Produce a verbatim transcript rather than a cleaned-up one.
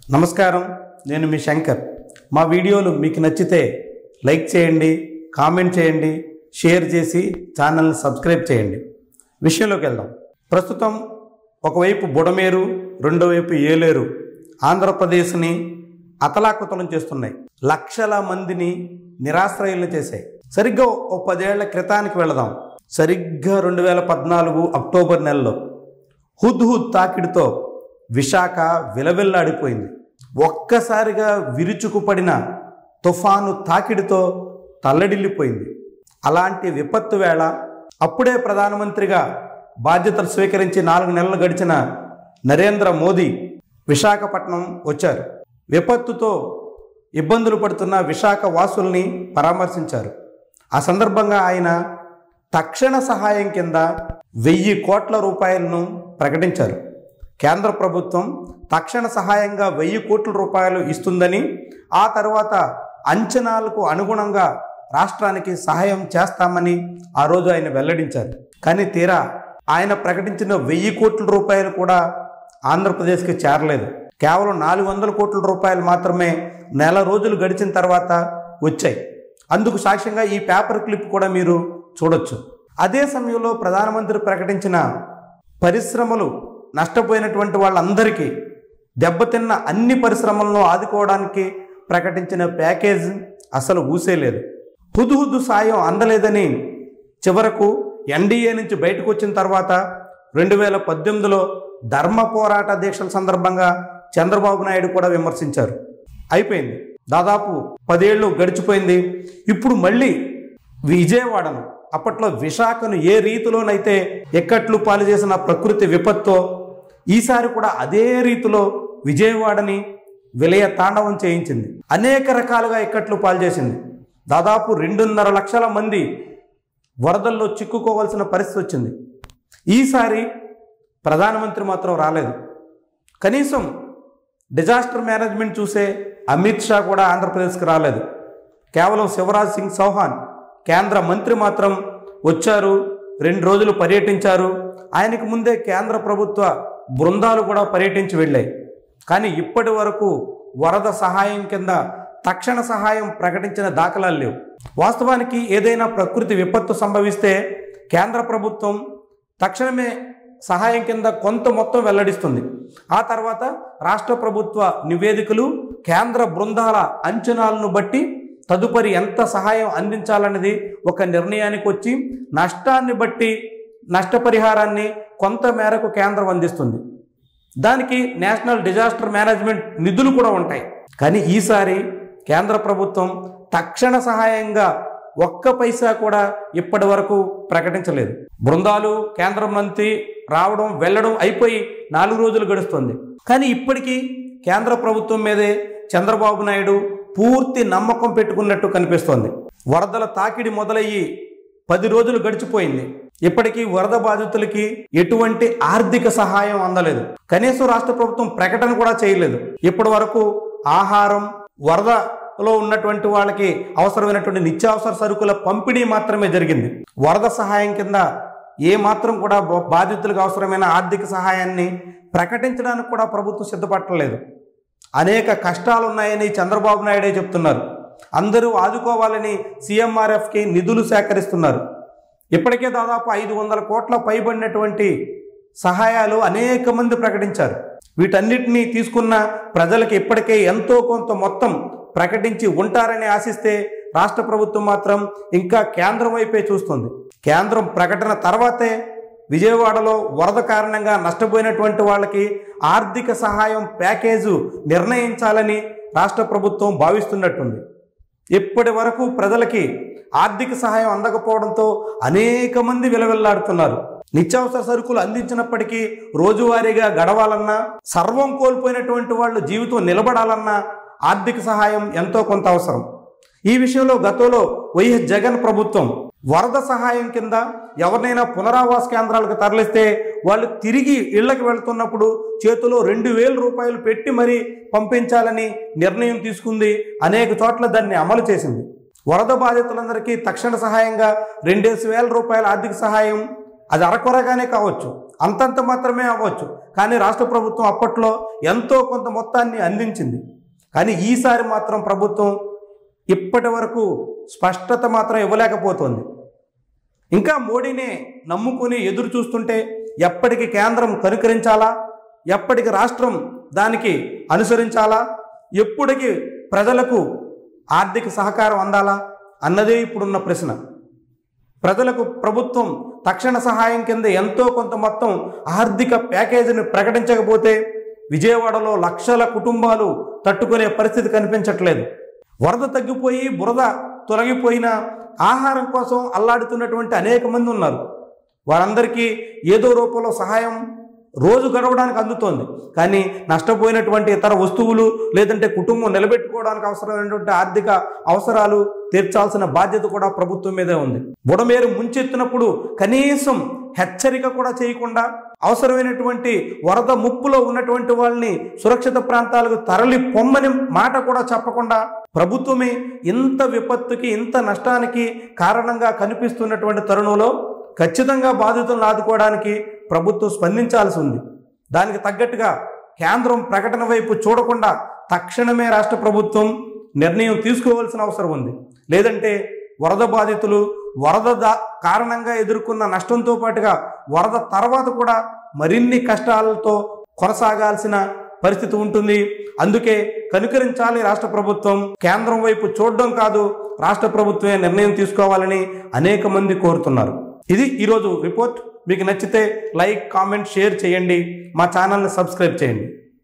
నమస్కారం, నేను మీ శంకర్. మా వీడియోలు మీకు నచ్చితే లైక్ చేయండి, కామెంట్ చేయండి, షేర్ చేసి ఛానల్ని సబ్స్క్రైబ్ చేయండి. విషయంలోకి వెళ్దాం. ప్రస్తుతం ఒకవైపు బుడమేరు, రెండో వైపు ఏలేరు ఆంధ్రప్రదేశ్ని అతలాకుతలం చేస్తున్నాయి. లక్షల మందిని నిరాశ్రయులను చేశాయి. సరిగ్గా ఓ పదేళ్ల క్రితానికి వెళదాం. సరిగ్గా రెండు వేల పద్నాలుగు అక్టోబర్ నెలలో హుద్హుద్ తాకిడితో విశాఖ విలవిల్లాడిపోయింది. ఒక్కసారిగా విరుచుకుపడిన తుఫాను తాకిడితో తల్లడిల్లిపోయింది. అలాంటి విపత్తు వేళ అప్పుడే ప్రధానమంత్రిగా బాధ్యతలు స్వీకరించి నాలుగు నెలలు గడిచిన నరేంద్ర మోదీ విశాఖపట్నం వచ్చారు. విపత్తుతో ఇబ్బందులు పడుతున్న విశాఖ వాసుల్ని పరామర్శించారు. ఆ సందర్భంగా ఆయన తక్షణ సహాయం కింద వెయ్యి కోట్ల రూపాయలను ప్రకటించారు. కేంద్ర ప్రభుత్వం తక్షణ సహాయంగా వెయ్యి కోట్ల రూపాయలు ఇస్తుందని, ఆ తర్వాత అంచనాలకు అనుగుణంగా రాష్ట్రానికి సహాయం చేస్తామని ఆ రోజు ఆయన వెల్లడించారు. కానీ తీరా ఆయన ప్రకటించిన వెయ్యి కోట్ల రూపాయలు కూడా ఆంధ్రప్రదేశ్కి చేరలేదు. కేవలం నాలుగు వందల కోట్ల రూపాయలు మాత్రమే నెల రోజులు గడిచిన తర్వాత వచ్చాయి. అందుకు సాక్ష్యంగా ఈ పేపర్ క్లిప్ కూడా మీరు చూడొచ్చు. అదే సమయంలో ప్రధానమంత్రి ప్రకటించిన పరిశ్రమలు నష్టపోయినటువంటి వాళ్ళందరికీ, దెబ్బతిన్న అన్ని పరిశ్రమలను ఆదుకోవడానికి ప్రకటించిన ప్యాకేజ్ అసలు ఊసేలేదు. హుద్హుద్ సాయం అందలేదని చివరకు ఎన్డీఏ నుంచి బయటకు వచ్చిన తర్వాత రెండు వేల పద్దెనిమిదిలో ధర్మ పోరాట దీక్షల సందర్భంగా చంద్రబాబు నాయుడు కూడా విమర్శించారు. అయిపోయింది, దాదాపు పదేళ్ళు గడిచిపోయింది. ఇప్పుడు మళ్ళీ విజయవాడను, అప్పట్లో విశాఖను ఏ రీతిలోనైతే ఎక్కట్లు పాలు చేసిన ప్రకృతి విపత్తు, ఈసారి కూడా అదే రీతిలో విజయవాడని విలయ తాండవం చేయించింది. అనేక రకాలుగా ఎక్కట్లు పాలు చేసింది. దాదాపు రెండున్నర లక్షల మంది వరదల్లో చిక్కుకోవాల్సిన పరిస్థితి వచ్చింది. ఈసారి ప్రధానమంత్రి మాత్రం రాలేదు. కనీసం డిజాస్టర్ మేనేజ్మెంట్ చూసే అమిత్ షా కూడా ఆంధ్రప్రదేశ్కి రాలేదు. కేవలం శివరాజ్ సింగ్ చౌహాన్ కేంద్ర మంత్రి మాత్రం వచ్చారు, రెండు రోజులు పర్యటించారు. ఆయనకు ముందే కేంద్ర ప్రభుత్వ బృందాలు కూడా పర్యటించి వెళ్ళాయి. కానీ ఇప్పటి వరకు వరద సహాయం కింద తక్షణ సహాయం ప్రకటించిన దాఖలాలు లేవు. వాస్తవానికి ఏదైనా ప్రకృతి విపత్తు సంభవిస్తే కేంద్ర ప్రభుత్వం తక్షణమే సహాయం కింద కొంత మొత్తం వెల్లడిస్తుంది. ఆ తర్వాత రాష్ట్ర ప్రభుత్వ నివేదికలు, కేంద్ర బృందాల అంచనాలను బట్టి తదుపరి ఎంత సహాయం అందించాలన్నది ఒక నిర్ణయానికి వచ్చి నష్టాన్ని బట్టి నష్టపరిహారాన్ని కొంత మేరకు కేంద్రం అందిస్తుంది. దానికి నేషనల్ డిజాస్టర్ మేనేజ్మెంట్ నిధులు కూడా ఉంటాయి. కానీ ఈసారి కేంద్ర ప్రభుత్వం తక్షణ సహాయంగా ఒక్క పైసా కూడా ఇప్పటి వరకు ప్రకటించలేదు. బృందాలు, కేంద్ర మంత్రి రావడం వెళ్ళడం అయిపోయి నాలుగు రోజులు గడుస్తుంది. కానీ ఇప్పటికీ కేంద్ర ప్రభుత్వం మీదే చంద్రబాబు నాయుడు పూర్తి నమ్మకం పెట్టుకున్నట్టు కనిపిస్తోంది. వరదల తాకిడి మొదలయ్యి పది రోజులు గడిచిపోయింది. ఇప్పటికీ వరద బాధితులకి ఎటువంటి ఆర్థిక సహాయం అందలేదు. కనీసం రాష్ట్ర ప్రభుత్వం ప్రకటన కూడా చేయలేదు. ఇప్పటి వరకు ఆహారం, వరదలో ఉన్నటువంటి వాళ్ళకి అవసరమైనటువంటి నిత్యావసర సరుకుల పంపిణీ మాత్రమే జరిగింది. వరద సహాయం కింద ఏ మాత్రం కూడా బాధితులకు అవసరమైన ఆర్థిక సహాయాన్ని ప్రకటించడానికి కూడా ప్రభుత్వం సిద్ధపడలేదు. అనేక కష్టాలు ఉన్నాయని చంద్రబాబు నాయుడే చెప్తున్నారు. అందరూ ఆదుకోవాలని సీఎంఆర్ఎఫ్కి నిధులు సేకరిస్తున్నారు. ఇప్పటికే దాదాపు ఐదు వందల కోట్ల పైబడినటువంటి సహాయాలు అనేక మంది ప్రకటించారు. వీటన్నిటినీ తీసుకున్న ప్రజలకు ఇప్పటికే ఎంతో కొంత మొత్తం ప్రకటించి ఉంటారని ఆశిస్తే రాష్ట్ర ప్రభుత్వం మాత్రం ఇంకా కేంద్రం వైపే చూస్తుంది. కేంద్రం ప్రకటన తర్వాతే విజయవాడలో వరద కారణంగా నష్టపోయినటువంటి వాళ్ళకి ఆర్థిక సహాయం ప్యాకేజు నిర్ణయించాలని రాష్ట్ర ప్రభుత్వం భావిస్తున్నట్టుంది. ఇప్పటి వరకు ప్రజలకి ఆర్థిక సహాయం అందకపోవడంతో అనేక మంది విలవిల్లాడుతున్నారు. నిత్యావసర సరుకులు అందించినప్పటికీ రోజువారీగా గడవాలన్నా, సర్వం కోల్పోయినటువంటి వాళ్ళు జీవితం నిలబడాలన్నా ఆర్థిక సహాయం ఎంతో కొంత అవసరం. ఈ విషయంలో గతంలో వైఎస్ జగన్ ప్రభుత్వం వరద సహాయం కింద ఎవరినైనా పునరావాస కేంద్రాలకు తరలిస్తే వాళ్ళు తిరిగి ఇళ్లకు వెళ్తున్నప్పుడు చేతిలో రెండు వేల రూపాయలు పెట్టి మరీ పంపించాలని నిర్ణయం తీసుకుంది. అనేక చోట్ల దాన్ని అమలు చేసింది. వరద బాధితులందరికీ తక్షణ సహాయంగా రెండేసి వేల రూపాయల ఆర్థిక సహాయం అది అరకొరగానే కావచ్చు, అంతంత మాత్రమే అవ్వచ్చు, కానీ రాష్ట్ర ప్రభుత్వం అప్పట్లో ఎంతో కొంత మొత్తాన్ని అందించింది. కానీ ఈసారి మాత్రం ప్రభుత్వం ఇప్పటి వరకు స్పష్టత మాత్రం ఇవ్వలేకపోతుంది. ఇంకా మోడీనే నమ్ముకుని ఎదురు చూస్తుంటే ఎప్పటికి కేంద్రం కనుకరించాలా, ఎప్పటికి రాష్ట్రం దానికి అనుసరించాలా, ఎప్పటికి ప్రజలకు ఆర్థిక సహకారం అందాలా అన్నదే ఇప్పుడున్న ప్రశ్న. ప్రజలకు ప్రభుత్వం తక్షణ సహాయం కింద ఎంతో కొంత మొత్తం ఆర్థిక ప్యాకేజీని ప్రకటించకపోతే విజయవాడలో లక్షల కుటుంబాలు తట్టుకునే పరిస్థితి కనిపించట్లేదు. వరద తగ్గిపోయి బురద తొలగిపోయిన ఆహారం కోసం అల్లాడుతున్నటువంటి అనేక మంది ఉన్నారు. వారందరికీ ఏదో రూపంలో సహాయం రోజు గడవడానికి అందుతోంది. కానీ నష్టపోయినటువంటి ఇతర వస్తువులు లేదంటే కుటుంబం నిలబెట్టుకోవడానికి అవసరమైనటువంటి ఆర్థిక అవసరాలు తీర్చాల్సిన బాధ్యత కూడా ప్రభుత్వం మీదే ఉంది. బుడమేరు ముంచెత్తినప్పుడు కనీసం హెచ్చరిక కూడా చేయకుండా అవసరమైనటువంటి వరద ముప్పులో ఉన్నటువంటి వాళ్ళని సురక్షిత ప్రాంతాలకు తరలి పొమ్మని మాట కూడా చెప్పకుండా ప్రభుత్వమే ఇంత విపత్తుకి ఇంత నష్టానికి కారణంగా కనిపిస్తున్నటువంటి తరుణంలో ఖచ్చితంగా బాధితులను ఆదుకోవడానికి ప్రభుత్వం స్పందించాల్సి ఉంది. దానికి తగ్గట్టుగా కేంద్రం ప్రకటన వైపు చూడకుండా తక్షణమే రాష్ట్ర ప్రభుత్వం నిర్ణయం తీసుకోవాల్సిన అవసరం ఉంది. లేదంటే వరద బాధితులు వరద కారణంగా ఎదుర్కొన్న నష్టంతో పాటుగా వరద తర్వాత కూడా మరిన్ని కష్టాలతో కొనసాగాల్సిన పరిస్థితి ఉంటుంది. అందుకే కనుకరించాలి రాష్ట్ర ప్రభుత్వం. కేంద్రం వైపు చూడడం కాదు, రాష్ట్ర ప్రభుత్వమే నిర్ణయం తీసుకోవాలని అనేక మంది కోరుతున్నారు. ఇది ఈరోజు రిపోర్ట్. మీకు నచ్చితే లైక్, కామెంట్, షేర్ చేయండి. మా ఛానల్ని సబ్స్క్రైబ్ చేయండి.